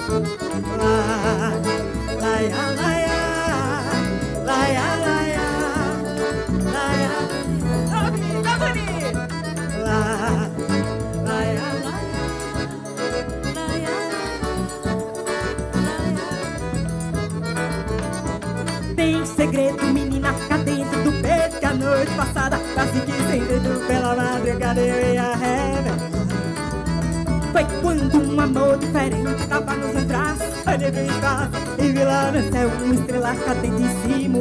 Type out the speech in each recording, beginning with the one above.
Tem segredo, menina, cá dentro do peito, que a noite passada quase que sem dedo pela madrugada eu ia revelar. Foi quando um amor diferente tava nos meus braços. Olhei pro espaço e vi lá no céu uma estrela cadentissima.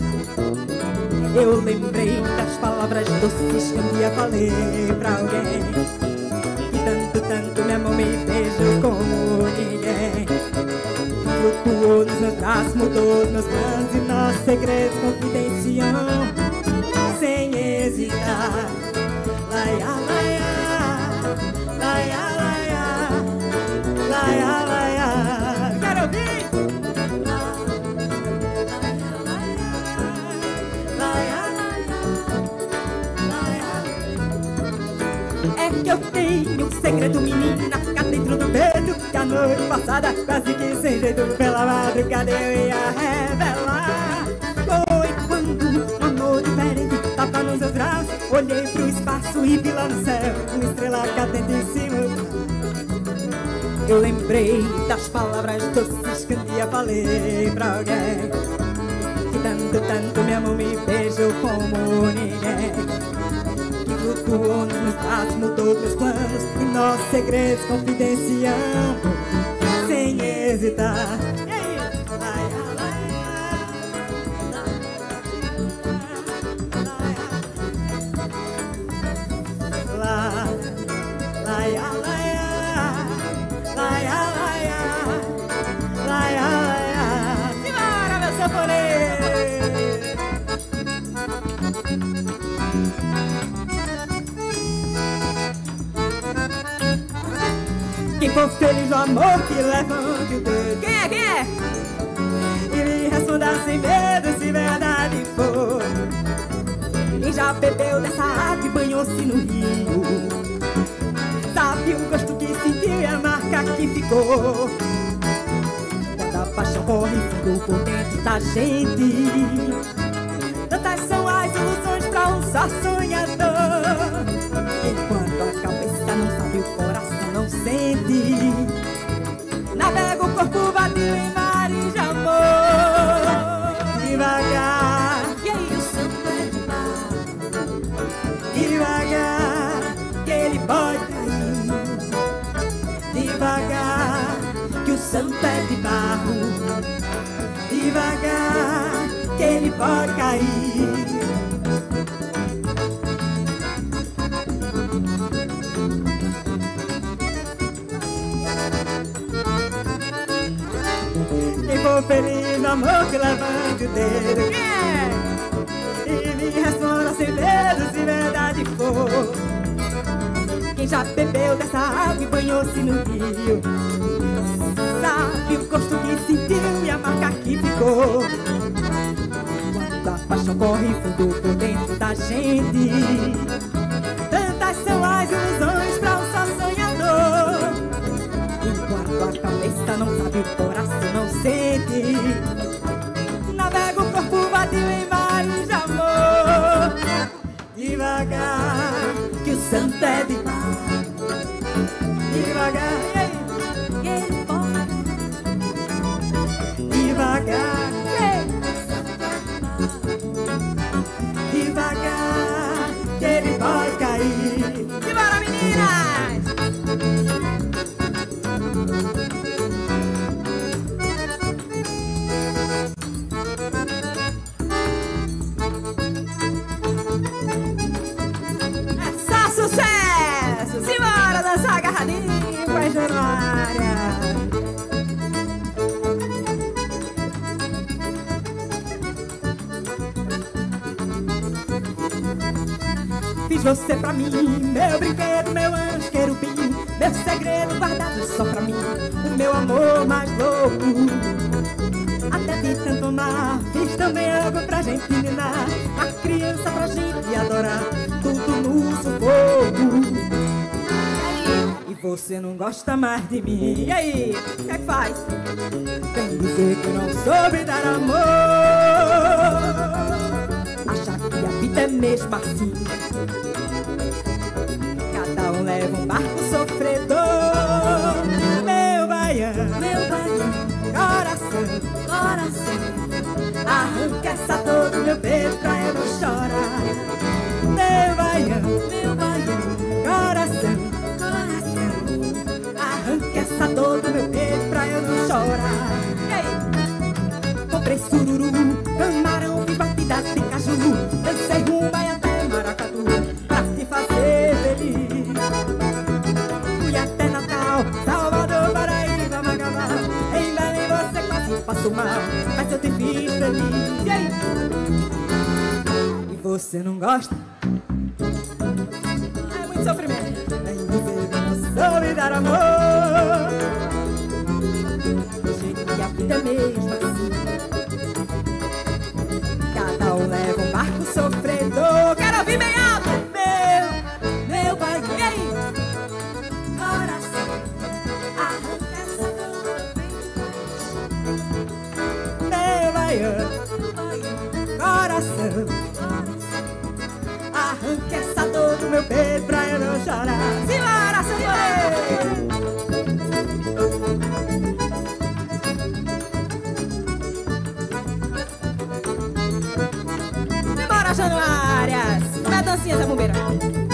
Eu lembrei das palavras doces que um dia falei pra alguém, que tanto, tanto me amou, me beijou como ninguém. Flutuou nos meus braços, mudou nos meus planos e nossos segredos confidenciam sem hesitar. Laia, laia, laia, laia, laia, laia. Quero ouvir? É que eu tenho um segredo, menina, cá dentro do peito, que a noite passada quase que sem jeito pela madrugada eu ia revelar. Foi quando um amor diferente tava nos meus braços. Olhei pro espaço e vi lá no céu uma estrela cadente em cima. Eu lembrei das palavras doces que um dia falei pra alguém, que tanto, tanto me amou, me beijou como ninguém. Flutuou nos meus braços, mudou meus planos e nossos segredos confidenciamos sem hesitar. E aí? Laia, laia, laia, laia, laia, laia, laia, laia. Simbora, meu sanfoneiro! Quem for feliz no amor que levante o dedo. Quem é? Quem é? E me responda sem medo se verdade for. Quem já bebeu dessa água e banhou-se no rio sabe o gosto que sentiu e a marca que ficou. Quando a paixão corre e ficou por dentro da gente. Tantas são as ilusões pra um só sonhador. Enquanto a cabeça não sabe, o coração não sente. Navega o corpo vadio em mares de amor. Devagar, E aí o santo é de barro. devagar, que ele pode cair. Devagar, que o santo é de barro. Devagar, que ele pode cair. Quem for feliz no amor que levante o dedo. Yeah! E me responda sem medo se verdade for. Quem já bebeu dessa água e banhou-se no rio sabe o gosto que sentiu e a marca que ficou. Quando a paixão corre fundo por dentro da gente. Tantas são as ilusões pra um só sonhador. Enquanto a cabeça não sabe, o coração não sente. Navega o corpo vadio em mares de amor. Devagar, que o santo é de barro. Devagar, e aí? E ele pode. Devagar, Devagar, que ele vai cair. Simbora, meninas! É só sucesso! Simbora dançar agarradinho com a Januária. Fiz você pra mim, meu brinquedo, meu anjo querubim, meu segredo guardado só pra mim, o meu amor mais louco. Até de tanto amar, fiz também algo pra gente ninar, a criança pra gente adorar, tudo no sufoco. E você não gosta mais de mim. E aí, o que é que faz? Vem dizer que não soube dar amor, achar que a vida é mesmo assim. Cada um leva um barco sofredor. Meu baiano, coração, arranca essa dor do meu peito pra eu não chorar. Meu baiano, coração, arranca essa dor do meu peito pra eu não chorar. E aí? Comprei sururu, camarão e batida de caju, dancei rumba e até maracatu pra te fazer feliz. Fui até Natal, Salvador, Paraíba, Macabá, em Belém você quase passou mal, mas eu te fiz feliz. E aí? E você não gosta? É muito sofrimento. Vem dizer que não soube dar amor, do jeito que a vida é mesmo assim. Cada um leva um barco sofredor. Quero ouvir bem alto. Meu pai, e aí? Coração, arranca essa dor do Meu baiano, coração, arranca essa dor do meu peito pra eu não chorar. Simbora, Sanfoneiro! Simbora, Januárias! Vai a dancinha, Zé Bombeiro!